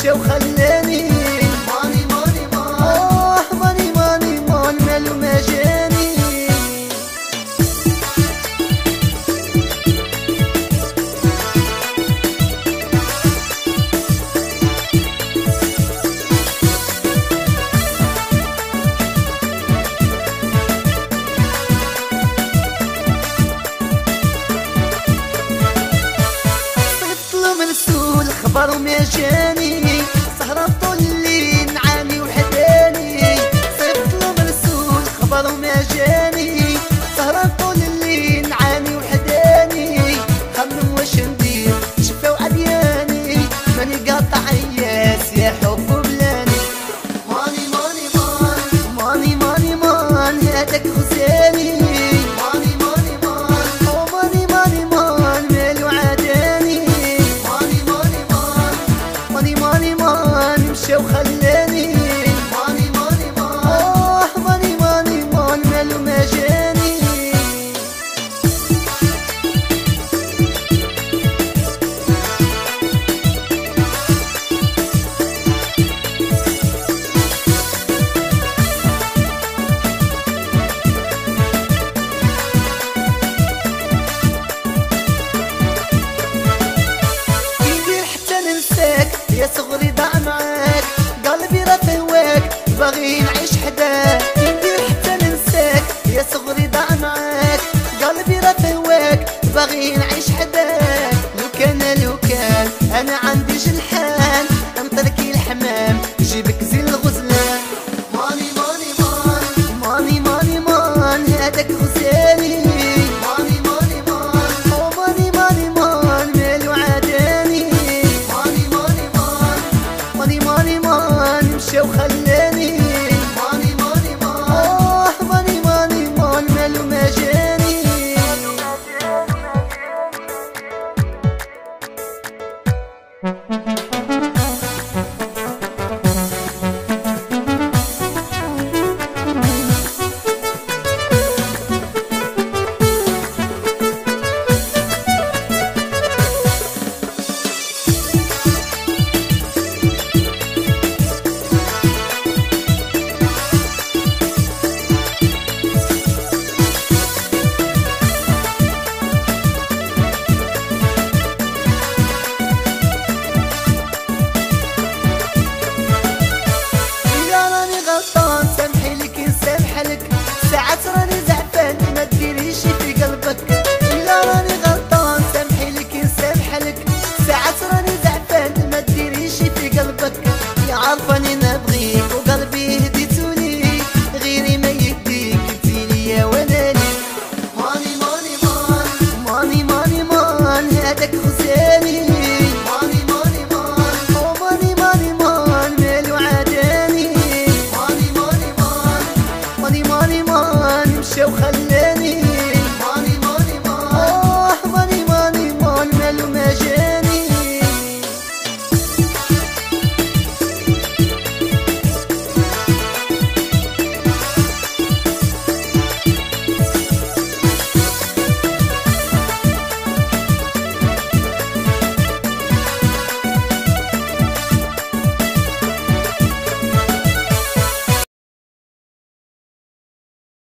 مشى وخلاني ماني ماني مان ماني ماني مان مالو ما جاني. مرسول خبر وما جاني سهرة طول الليل نعاني وحداني. صيفط له مرسول خبر وما جاني سهرة طول الليل نعاني وحداني. خمم واش ندير شفا وعدياني ماني قاطع عياس يا حب بلاني. ماني ماني مان ماني ماني مان هذاك غزالي ماني ماني مان ماني ماني مان مالو عاداني. ماني مان مشى وخلاني ماني ماني مان ماني ماني مان مالو ما جاني. يا صغري ضاع معاك قلبي راه فهواك باغي نعيش حداك. ندير حتى ننساك يا صغري ضاع معاك قلبي راه فهواك باغي نعيش حداك. لو كان انا عندي جنحان نطركي الحمام جيبك زين الغزلان. ماني ماني مان ماني ماني مان هذاك غزالي ماني ماني مان ماني ماني مان مالو عاداني. ماني ماني مان مشى وخلاني